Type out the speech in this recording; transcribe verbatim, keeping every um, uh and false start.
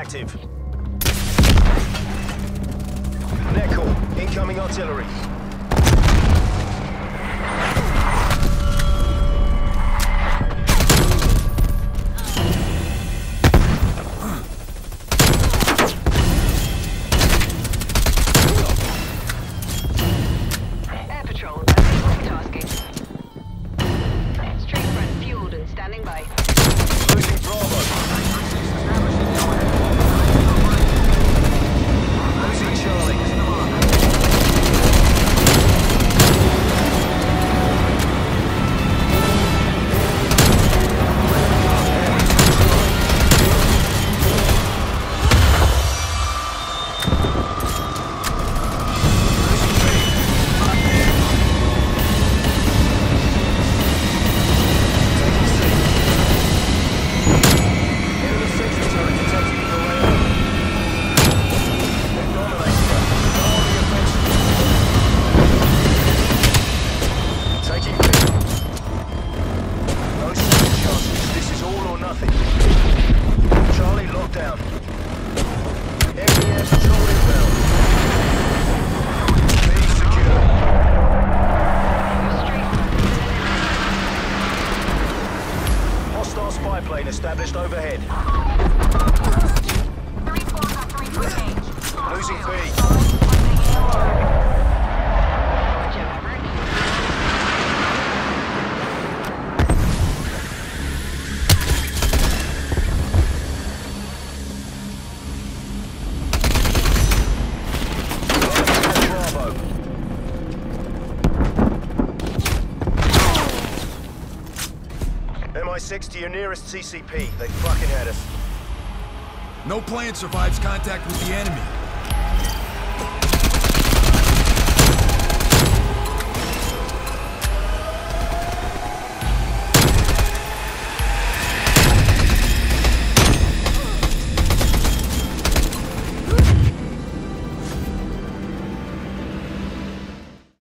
active. Nickel, incoming artillery. Air Patrol, tasking. Straight front fueled and standing by. Losing Bravo. Losing Charlie. Spy plane established overhead. Losing B. M I six to your nearest C C P. They fucking had us. No plane survives contact with the enemy.